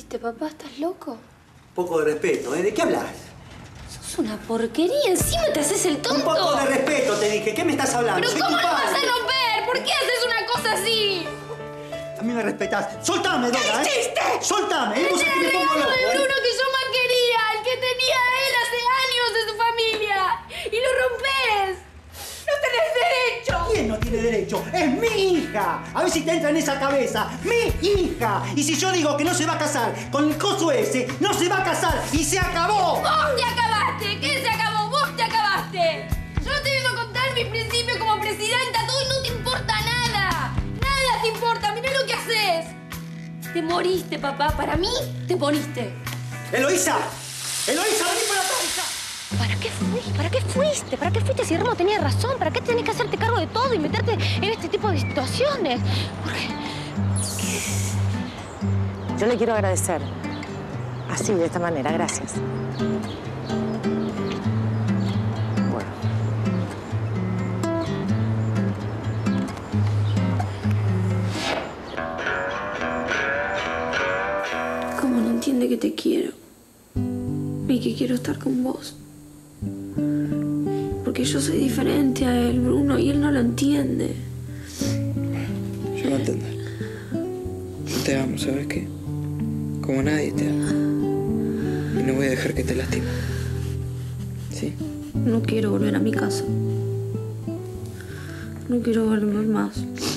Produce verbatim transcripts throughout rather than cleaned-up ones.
moriste, papá? ¿Estás loco? Poco de respeto, ¿eh? ¿De qué hablas? Sos una porquería. Encima te haces el tonto. Un poco de respeto, te dije. ¿Qué me estás hablando? ¿Pero Soy cómo tu lo vas padre. a no ver? ¿Por qué haces una cosa así? A mí me respetás. ¡Soltame, Dora! ¿Qué ¿eh? hiciste? ¡Soltame! Ese Vos era aquí el me pongo regalo loco, de ¿eh? Bruno que yo más quería. El que tenía él hace años de su familia. Y lo rompes. ¡No tenés derecho! ¿Quién no tiene derecho? ¡Es mi hija! A ver si te entra en esa cabeza. ¡Mi hija! Y si yo digo que no se va a casar con el coso ese, no se va a casar y se acabó. ¡Vos te acabaste! ¿Qué se acabó? ¡Vos te acabaste! Yo te vengo a contar mis principios como presidenta. Todo y no te importa nada. Nada te importa. Mirá lo que haces. Te moriste, papá. Para mí, te moriste. ¡Eloísa! ¡Eloísa, vení por acá, hija! ¿Para qué fuiste? ¿Para qué fuiste? ¿Para qué fuiste si Remo tenía razón? ¿Para qué tenés que hacerte cargo de todo y meterte en este tipo de situaciones? Porque... Yo le quiero agradecer. Así, de esta manera. Gracias. Bueno. ¿Cómo no entiende que te quiero? Y que quiero estar con vos. Porque yo soy diferente a él, Bruno, y él no lo entiende. Yo voy a entender. Te amo, ¿sabes qué? Como nadie te ama. Y no voy a dejar que te lastime. ¿Sí? No quiero volver a mi casa. No quiero volver más.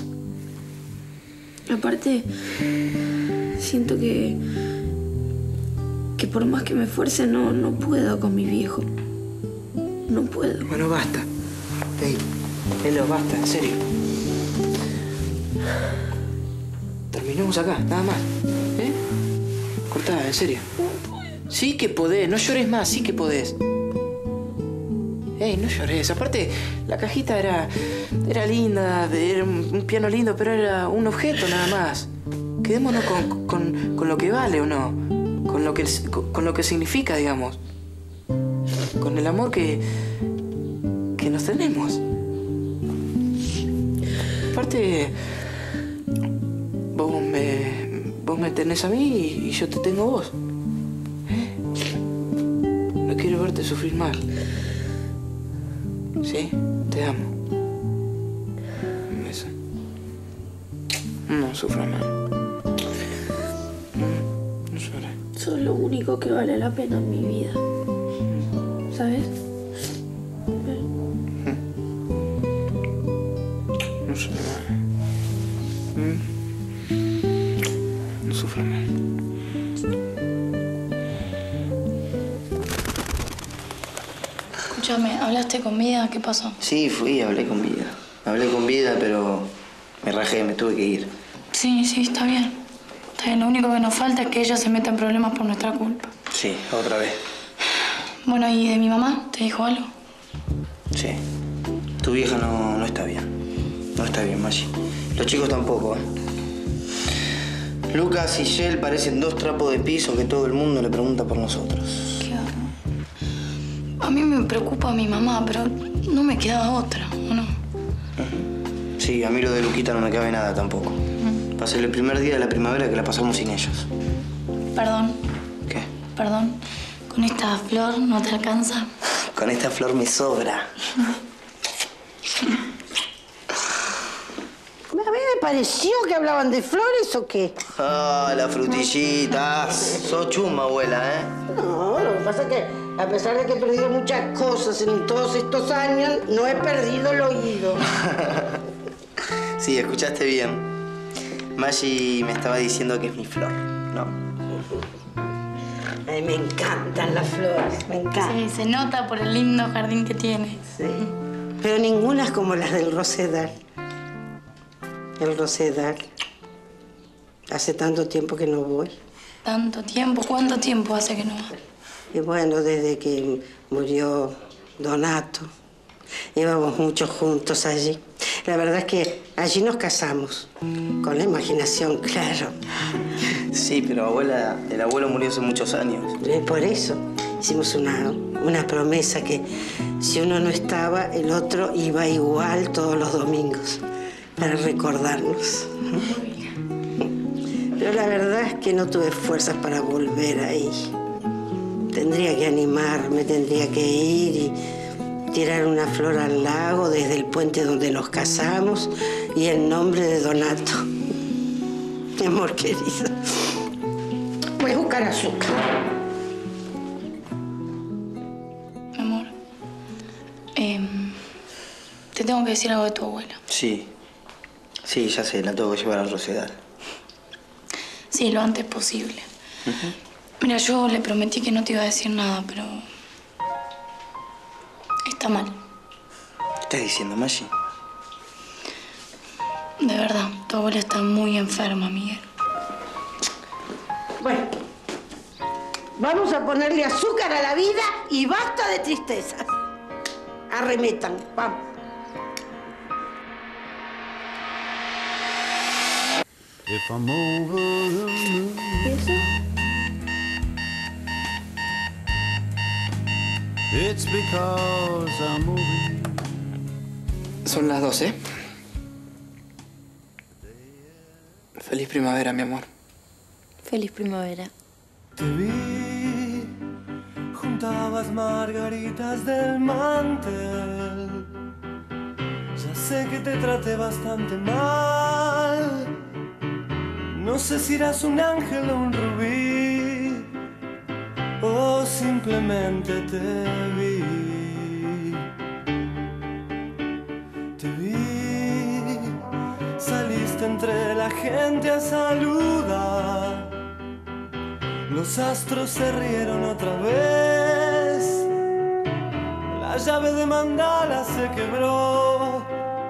Aparte, siento que... que por más que me esfuerce, no, no puedo con mi viejo. No puedo. Bueno, basta. Ey, Elo, basta, en serio. Terminemos acá, nada más. ¿Eh? Cortá, en serio. Sí que podés, no llores más, sí que podés. Ey, no llores. Aparte, la cajita era... era linda, era un piano lindo, pero era un objeto nada más. Quedémonos con, con, con lo que vale, ¿o no? Con lo que, con, con lo que significa, digamos. Con el amor que... que nos tenemos. Aparte... Vos me... vos me tenés a mí y, y yo te tengo a vos. ¿Eh? No quiero verte sufrir mal. ¿Sí? Te amo. Un beso. No sufra mal. No llores. Sos lo único que vale la pena en mi vida. ¿Sabes? No sufra mal. No sufra mal. Escúchame, ¿hablaste con Vida? ¿Qué pasó? Sí, fui, hablé con Vida. Hablé con Vida, pero me rajé, me tuve que ir. Sí, sí, está bien. Está bien, lo único que nos falta es que ella se meta en problemas por nuestra culpa. Sí, otra vez. Bueno, ¿y de mi mamá? ¿Te dijo algo? Sí. Tu vieja no, no está bien. No está bien, Maggi. Los chicos tampoco, ¿eh? Lucas y Shell parecen dos trapos de piso que todo el mundo le pregunta por nosotros. Qué horror. A mí me preocupa mi mamá, pero no me quedaba otra, ¿o no? Sí, a mí lo de Luquita no me cabe nada tampoco. Uh-huh. Pasé el primer día de la primavera que la pasamos sin ellos. Perdón. ¿Qué? Perdón. ¿Con esta flor no te alcanza? Con esta flor me sobra. A mí me pareció que hablaban de flores o qué. Ah, las frutillitas. Sos chuma, abuela, ¿eh? No, lo que pasa es que a pesar de que he perdido muchas cosas en todos estos años, no he perdido el oído. Sí, escuchaste bien. Maggi me estaba diciendo que es mi flor, ¿no? Ay, me encantan las flores, me encantan. Sí, se nota por el lindo jardín que tiene. Sí, pero ninguna es como las del Rosedal. El Rosedal. Hace tanto tiempo que no voy. ¿Tanto tiempo? ¿Cuánto tiempo hace que no va? Y bueno, desde que murió Donato, íbamos mucho juntos allí. La verdad es que allí nos casamos. Con la imaginación, claro. Sí, pero abuela, el abuelo murió hace muchos años. Y por eso hicimos una, una promesa que si uno no estaba, el otro iba igual todos los domingos para recordarnos. Pero la verdad es que no tuve fuerzas para volver ahí. Tendría que animarme, tendría que ir y tirar una flor al lago desde el puente donde nos casamos y en nombre de Donato. Mi amor querido. Voy a buscar azúcar. Mi amor, eh, te tengo que decir algo de tu abuela. Sí. Sí, ya sé, la tengo que llevar al Rosedal. Sí, lo antes posible. Uh-huh. Mira, yo le prometí que no te iba a decir nada, pero... está mal. ¿Qué estás diciendo, Maggi? De verdad, tu abuela está muy enferma, Miguel. Bueno, vamos a ponerle azúcar a la vida y basta de tristezas. Arremetan, vamos. If I'm over the moon, it's because I'm moving. Son las doce. Feliz primavera, mi amor. Feliz primavera. Te vi, juntabas margaritas del mantel. Ya sé que te traté bastante mal. No sé si eras un ángel o un rubí, o simplemente te vi. Te vi, saliste entre la gente a saludar. Los astros se rieron otra vez. La llave de mandala se quebró,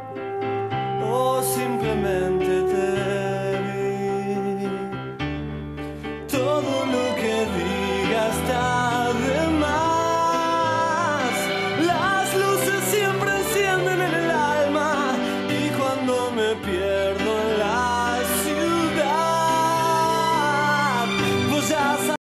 o simplemente te todo lo que digas está